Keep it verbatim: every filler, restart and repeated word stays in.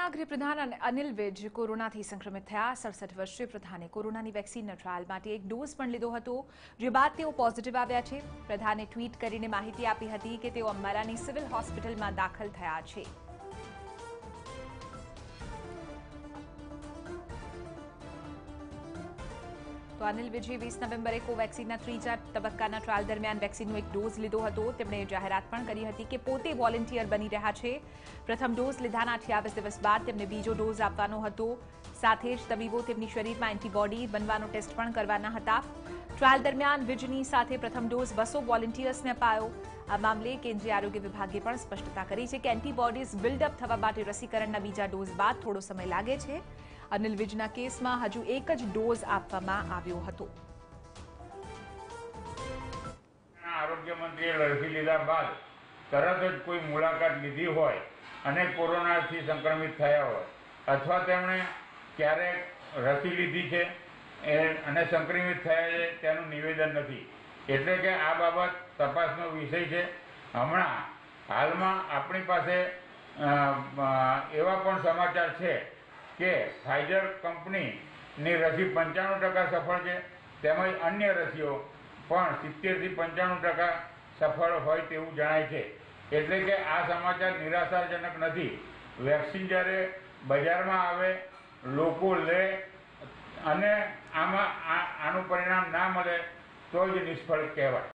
ગુજરાતના ગૃહપ્રધાન અનિલ વિજ કોરોનાથી સંક્રમિત થયા। સડસઠ વર્ષીય પ્રધાને કોરોનાની વેક્સિનના ટ્રાયલ માટે એક ડોઝ પણ લીધો હતો, જે બાદ તેઓ પોઝિટિવ આવ્યા છે। પ્રધાને ટ્વીટ કરીને માહિતી આપી હતી કે તેઓ અંબાલાની સિવિલ હોસ્પિટલમાં દાખલ થયા છે। તો અનિલ વિજે વીસ નવેમ્બરે કોવેક્સિનના ત્રીજા તબક્કાના ટ્રાયલ દરમિયાન વેક્સિનનો એક ડોઝ લીધો હતો। તેમણે જાહેરાત પણ કરી હતી કે પોતે વોલન્ટિયર બની રહ્યા છે। પ્રથમ ડોઝ લીધાના અઠ્યાવીસ દિવસ બાદ તેમને બીજો ડોઝ આપવાનો હતો। સાથે જ તબીબો તેમની શરીરમાં એન્ટીબોડી બનવાનો ટેસ્ટ પણ કરવાના હતા। ટ્રાયલ દરમિયાન વિજની સાથે પ્રથમ ડોઝ બસો વોલન્ટિયર્સને અપાયો। આ મામલે કેન્દ્રીય આરોગ્ય વિભાગે પણ સ્પષ્ટતા કરી છે કે એન્ટીબોડીઝ બિલ્ડઅપ થવા માટે રસીકરણના બીજા ડોઝ બાદ થોડો સમય લાગે છે। અનિલ વિજના કેસમાં હજુ એક જ ડોઝ આપવામાં આવ્યો હતો। આરોગ્ય મંત્રીએ રસી લીધા બાદ તરત જ કોઈ મુલાકાત લીધી હોય અને કોરોનાથી સંક્રમિત થયા હોય અથવા તેમણે ક્યારેક રસી લીધી છે અને સંક્રમિત થયા છે તેનું નિવેદન નથી, એટલે કે આ બાબત તપાસનો વિષય છે। હમણાં હાલમાં આપણી પાસે એવા પણ સમાચાર છે કે ફાઇઝર કંપનીની રસી પંચાણું ટકા સફળ છે, તેમજ અન્ય રસીઓ પણ સિત્તેરથી પંચાણું ટકા સફળ હોય તેવું જણાય છે। એટલે કે આ સમાચાર નિરાશાજનક નથી। વેક્સિન જ્યારે બજારમાં આવે, લોકો લે અને આમાં આનું પરિણામ ના મળે તો જ નિષ્ફળ કહેવાય।